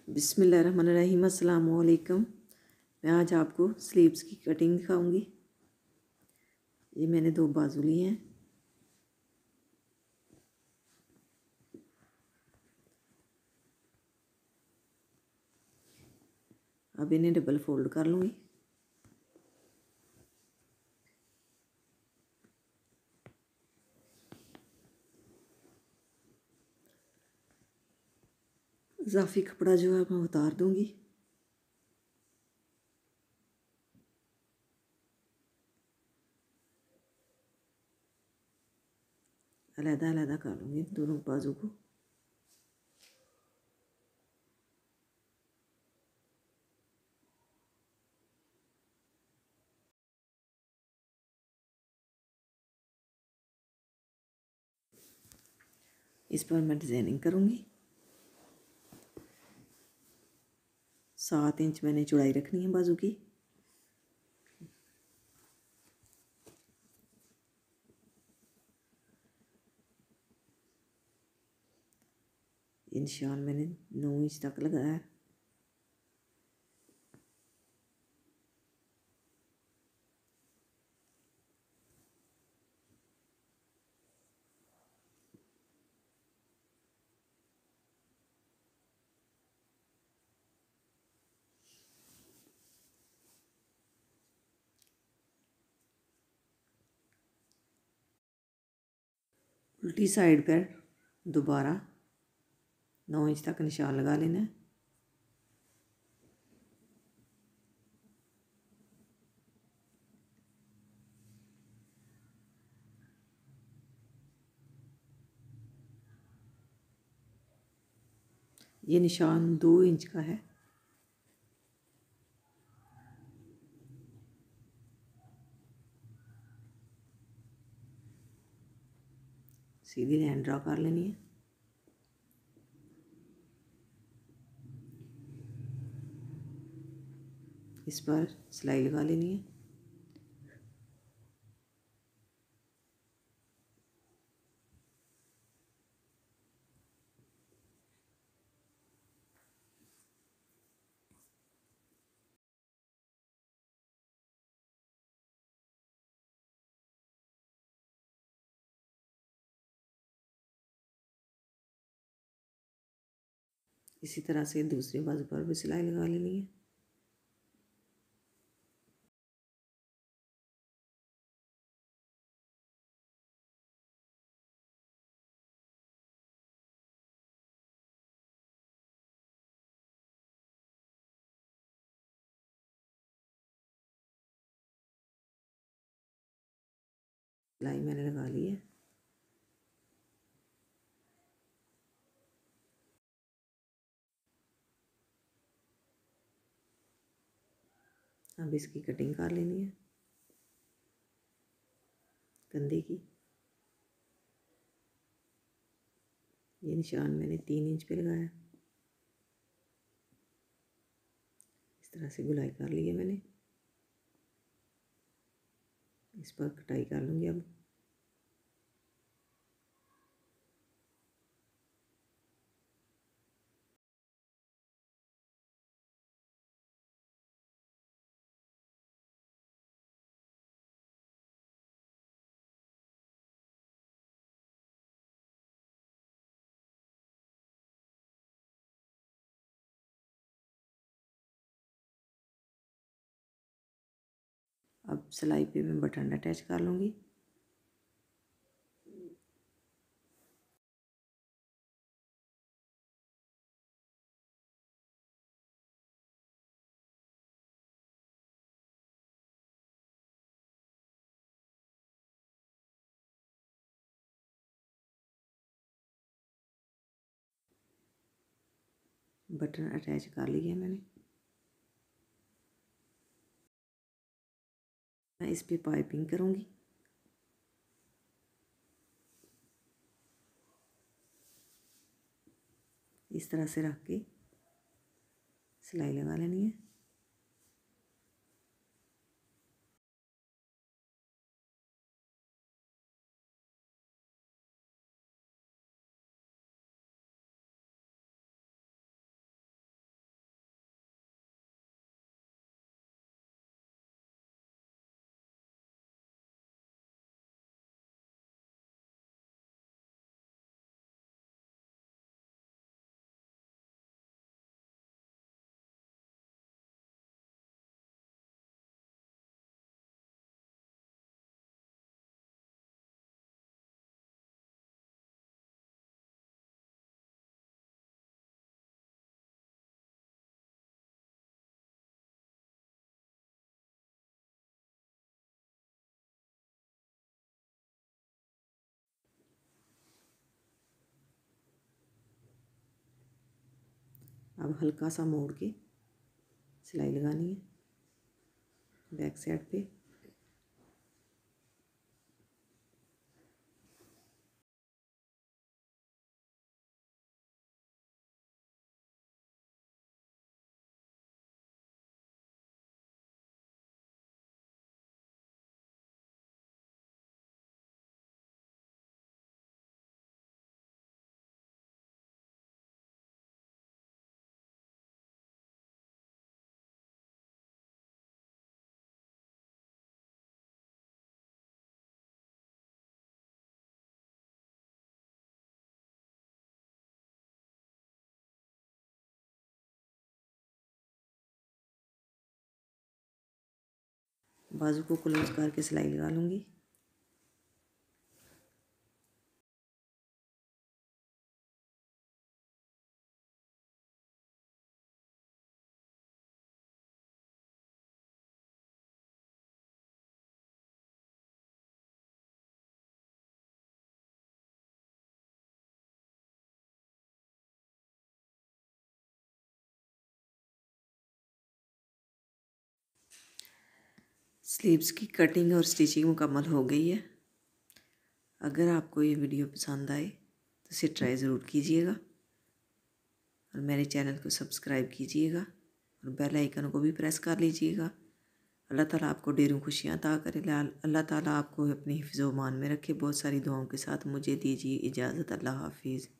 बिस्मिल्लाहिर्रहमानिर्रहीम। अस्सलाम वालेकुम। मैं आज आपको स्लीव्स की कटिंग दिखाऊंगी। ये मैंने 2 बाजू लिए हैं। अब इन्हें डबल फोल्ड कर लूँगी। इजाफी कपड़ा जो है मैं उतार दूँगी। अलग-अलग कर लूँगी दोनों बाजू को। इस पर मैं डिज़ाइनिंग करूँगी। 7 इंच मैंने चौड़ाई रखनी है बाजू की। ये निशान मैंने 9 इंच तक लगाया है। उल्टी साइड पर दोबारा 9 इंच तक निशान लगा लेना है। ये निशान 2 इंच का है। सीधी लाइन ड्रा कर लेनी है। इस पर सिलाई लगा लेनी है। इसी तरह से दूसरी बाजू पर भी सिलाई लगा लेनी है। सिलाई मैंने लगा ली है। अब इसकी कटिंग कर लेनी है कंधे की। ये निशान मैंने 3 इंच पे लगाया। इस तरह से गुलाई कर ली है मैंने। इस पर कटाई कर लूँगी अब। अब सिलाई पे मैं बटन अटैच कर लूँगी। बटन अटैच कर लिया मैंने। मैं इस पे पाइपिंग करूँगी। इस तरह से रख के सिलाई लगा लेनी है। अब हल्का सा मोड़ के सिलाई लगानी है बैक साइड पे। बाजू को क्लोज करके सिलाई लगा लूँगी। स्लीव्स की कटिंग और स्टिचिंग मुकम्मल हो गई है। अगर आपको ये वीडियो पसंद आए तो इसे ट्राई ज़रूर कीजिएगा और मेरे चैनल को सब्सक्राइब कीजिएगा और बेल आइकन को भी प्रेस कर लीजिएगा। अल्लाह ताला आपको ढेरों खुशियाँ अता करे। अल्लाह ताला आपको अपनी हिफ्ज़-ओ-मान में रखे। बहुत सारी दुआओं के साथ मुझे दीजिए इजाज़त। अल्लाह हाफिज़।